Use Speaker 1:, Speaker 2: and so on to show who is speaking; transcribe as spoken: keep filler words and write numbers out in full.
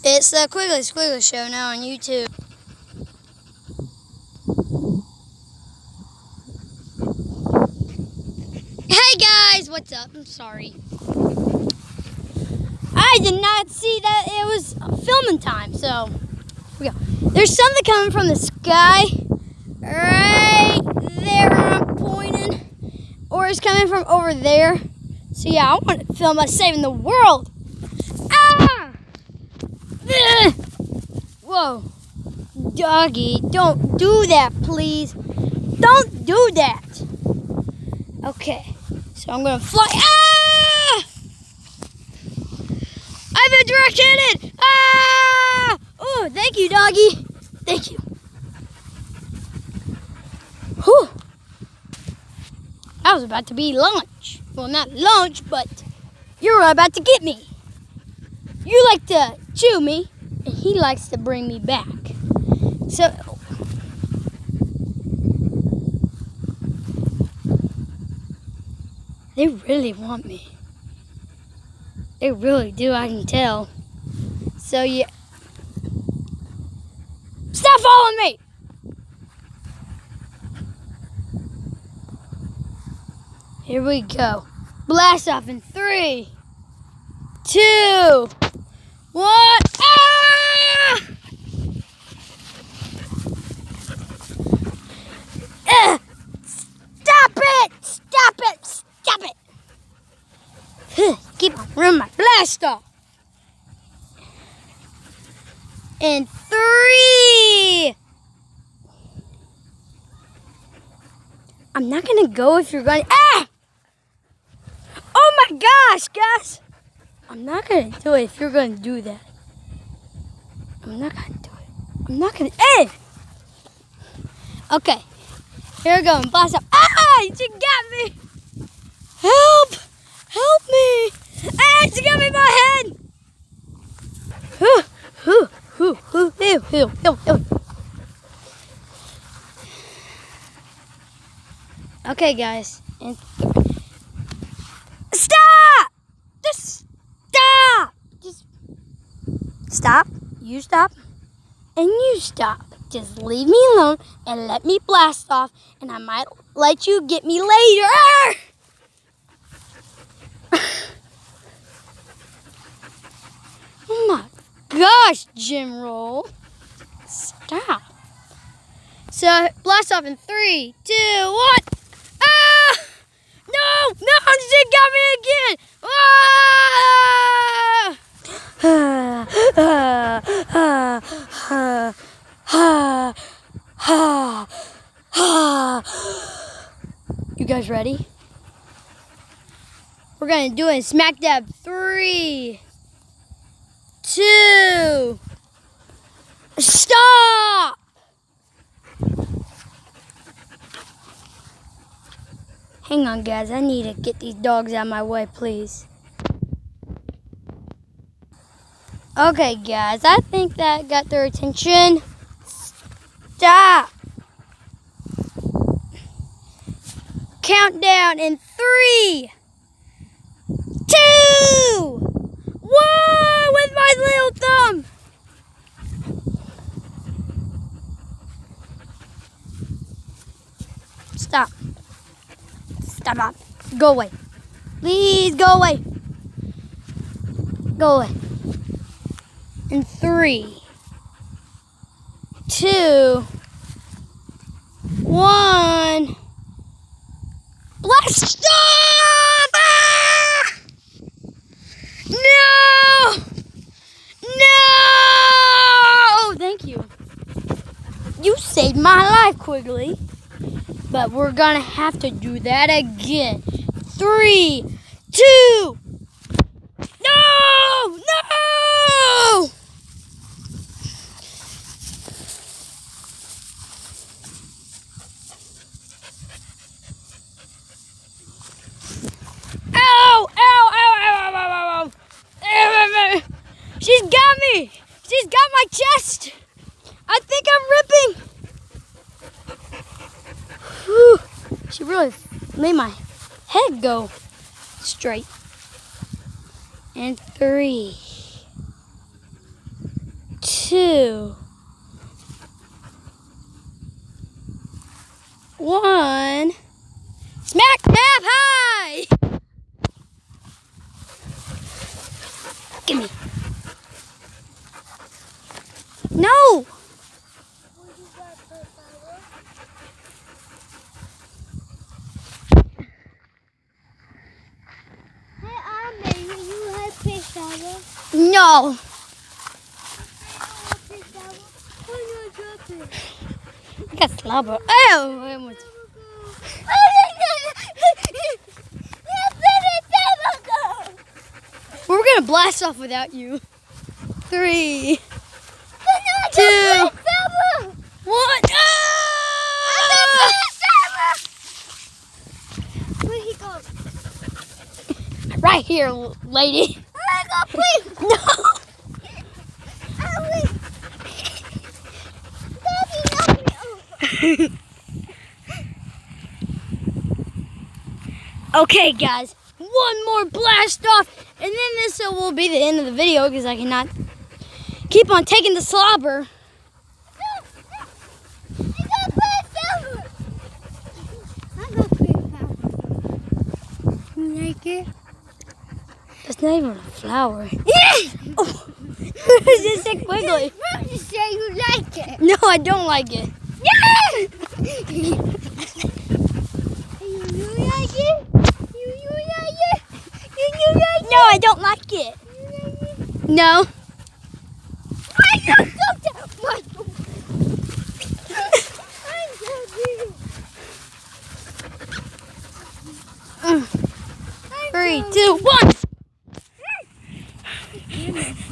Speaker 1: It's the Quigley Squiggly Show now on YouTube. Hey guys, what's up? I'm sorry. I did not see that it was filming time, so here we go. There's something coming from the sky right there where I'm pointing, or it's coming from over there. So yeah, I want to film us saving the world. Ah! Ugh. Whoa, doggy, don't do that, please. Don't do that. Okay, so I'm gonna fly. Ah! I've been directed. Ah! Oh, thank you, doggy. Thank you. Whew. I was about to be lunch. Well, not lunch, but you're about to get me. You like to chew me, and he likes to bring me back. So, they really want me. They really do, I can tell. So, yeah. Stop following me! Here we go. Blast off in three, two, one. Ah! Uh, stop it! Stop it! Stop it! Huh, keep on running my blast off. In three. I'm not gonna go if you're going. Ah! Oh my gosh, guys! I'm not gonna do it if you're gonna do that. I'm not gonna do it. I'm not gonna. Hey! Okay, here we go. And blast up. Ah! You got me! Help! Help me! Ah! She got me in my head! Whew, whew, whew, whew, whew, whew, whew, whew. Okay, guys. And stop! Just stop! Just stop. You stop. And you stop. Just leave me alone and let me blast off. And I might let you get me later. Ah! Oh my gosh, Jim Roll. Stop. So, blast off in three, two, one. Ah! No! No! She got me again! Ah! You guys ready? We're gonna do it in smack dab. Three, two, stop! Hang on, guys. I need to get these dogs out of my way, please. Okay, guys. I think that got their attention. Stop. Countdown in three, two, one with my little thumb. Stop. Stop, stop. Go away. Please go away. Go away. In three, two, one. Blast off! Ah! No! No! Thank you. You saved my life, Quigley. But we're gonna have to do that again. Three, two, no, no! Ow, ow, ow, ow, ow, ow, ow. She's got me. She's got my chest. I think I'm ripping. Whew. She really made my head go straight. And three, two, one. Smack tap high! Give me. No! No. I got slobber. Oh, I almost. We're gonna blast off without you. Three, two, one. Ah!
Speaker 2: Where he go?
Speaker 1: Right here, lady.
Speaker 2: Where go, please?
Speaker 1: No. Okay, guys, one more blast off, and then this will be the end of the video because I cannot keep on taking the slobber.
Speaker 2: You like it?
Speaker 1: That's not even a flower. Oh. It's just a quiggly.
Speaker 2: You say you like it.
Speaker 1: No, I don't like it.
Speaker 2: Yeah! You, you like it? You, you like it? You, you like it?
Speaker 1: No, I don't like it.
Speaker 2: You like it?
Speaker 1: No.
Speaker 2: I don't go down. Michael. I'm so
Speaker 1: Three, two, one.